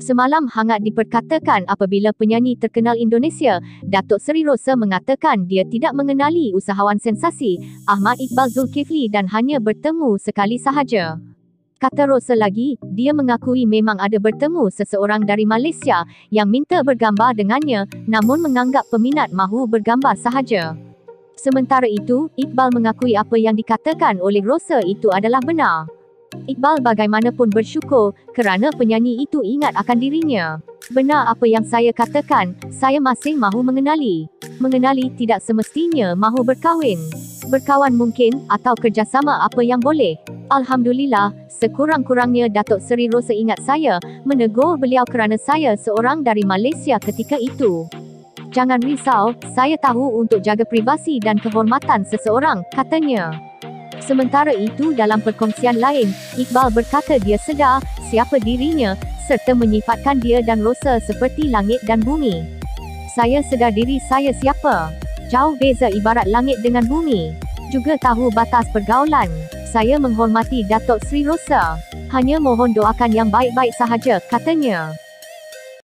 Semalam hangat diperkatakan apabila penyanyi terkenal Indonesia, Datuk Seri Rosa mengatakan dia tidak mengenali usahawan sensasi, Ahmad Iqbal Zulkifli dan hanya bertemu sekali sahaja. Kata Rosa lagi, dia mengakui memang ada bertemu seseorang dari Malaysia yang minta bergambar dengannya, namun menganggap peminat mahu bergambar sahaja. Sementara itu, Iqbal mengakui apa yang dikatakan oleh Rosa itu adalah benar. Iqbal bagaimanapun bersyukur kerana penyanyi itu ingat akan dirinya. Benar apa yang saya katakan, saya masih mahu mengenali. Mengenali tidak semestinya mahu berkahwin. Berkawan mungkin, atau kerjasama apa yang boleh. Alhamdulillah, sekurang-kurangnya Datuk Seri Rosa ingat saya, menegur beliau kerana saya seorang dari Malaysia ketika itu. Jangan risau, saya tahu untuk jaga privasi dan kehormatan seseorang, katanya. Sementara itu dalam perkongsian lain, Iqbal berkata dia sedar siapa dirinya, serta menyifatkan dia dan Rosa seperti langit dan bumi. Saya sedar diri saya siapa. Jauh beza ibarat langit dengan bumi. Juga tahu batas pergaulan. Saya menghormati Datuk Seri Rosa. Hanya mohon doakan yang baik-baik sahaja, katanya.